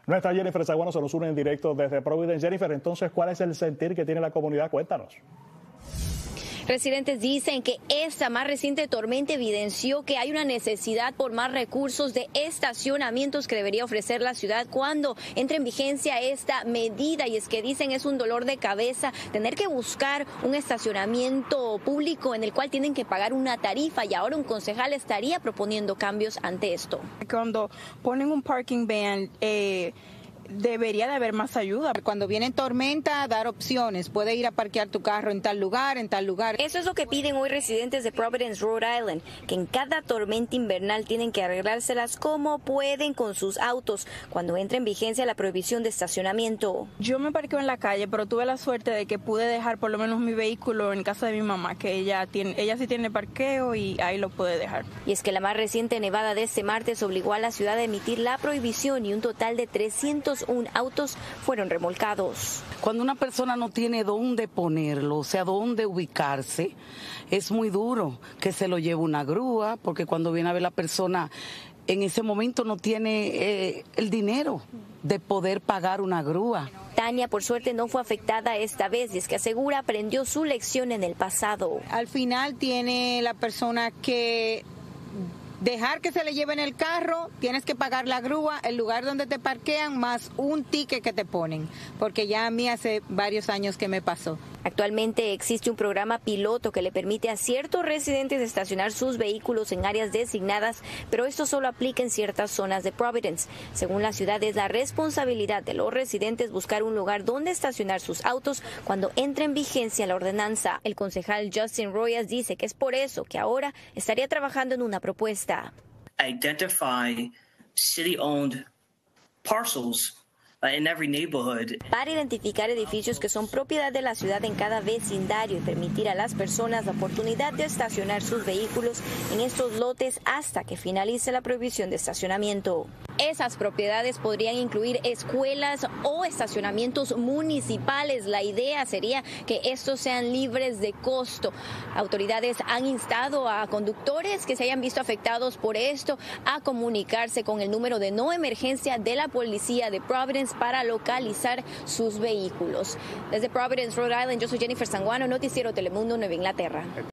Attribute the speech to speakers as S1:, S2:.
S1: Nuestra Jennifer Sanguano se nos une en directo desde Providence. Jennifer, entonces, ¿cuál es el sentir que tiene la comunidad? Cuéntanos.
S2: Residentes dicen que esta más reciente tormenta evidenció que hay una necesidad por más recursos de estacionamientos que debería ofrecer la ciudad cuando entre en vigencia esta medida. Y es que dicen es un dolor de cabeza tener que buscar un estacionamiento público en el cual tienen que pagar una tarifa, y ahora un concejal estaría proponiendo cambios ante esto.
S3: Cuando ponen un parking ban, debería de haber más ayuda.
S4: Cuando viene tormenta, dar opciones. Puede ir a parquear tu carro en tal lugar, en tal lugar.
S2: Eso es lo que piden hoy residentes de Providence, Rhode Island, que en cada tormenta invernal tienen que arreglárselas como pueden con sus autos cuando entre en vigencia la prohibición de estacionamiento.
S3: Yo me parqueo en la calle, pero tuve la suerte de que pude dejar por lo menos mi vehículo en casa de mi mamá, que ella sí tiene parqueo y ahí lo puede dejar.
S2: Y es que la más reciente nevada de este martes obligó a la ciudad a emitir la prohibición y un total de 301 autos fueron remolcados.
S5: Cuando una persona no tiene dónde ponerlo, o sea, dónde ubicarse, es muy duro que se lo lleve una grúa, porque cuando viene a ver la persona, en ese momento no tiene el dinero de poder pagar una grúa.
S2: Tania, por suerte, no fue afectada esta vez, y es que asegura aprendió su lección en el pasado.
S4: Al final tiene la persona que dejar que se le lleven el carro, tienes que pagar la grúa, el lugar donde te parquean, más un ticket que te ponen, porque ya a mí hace varios años que me pasó.
S2: Actualmente existe un programa piloto que le permite a ciertos residentes estacionar sus vehículos en áreas designadas, pero esto solo aplica en ciertas zonas de Providence. Según la ciudad, es la responsabilidad de los residentes buscar un lugar donde estacionar sus autos cuando entre en vigencia la ordenanza. El concejal Justin Royas dice que es por eso que ahora estaría trabajando en una propuesta.
S6: Identify city-owned parcels in every neighborhood.
S2: Para identificar edificios que son propiedad de la ciudad en cada vecindario y permitir a las personas la oportunidad de estacionar sus vehículos en estos lotes hasta que finalice la prohibición de estacionamiento. Esas propiedades podrían incluir escuelas o estacionamientos municipales. La idea sería que estos sean libres de costo. Autoridades han instado a conductores que se hayan visto afectados por esto a comunicarse con el número de no emergencia de la policía de Providence para localizar sus vehículos. Desde Providence, Rhode Island, yo soy Jennifer Sanguano, Noticiero Telemundo, Nueva Inglaterra.